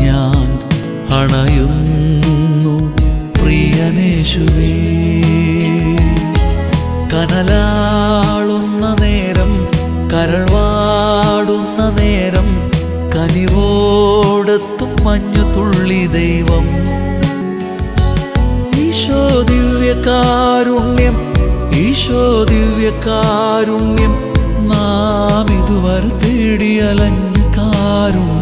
ഞാൻ അണയുന്നു പ്രിയനേശുവേ. കനലാളുന്ന നേരം, കരൾവാടുന്ന നേരം, കനിവോടെത്തും മഞ്ഞുതുള്ളി ദൈവം. ഈശോ ദിവ്യകാരുണ്യം, ഈശോ ദിവ്യകാരുണ്യം, നാം ഇതുവരെ തേടിയലഞ്ഞ കാരുണ്യം.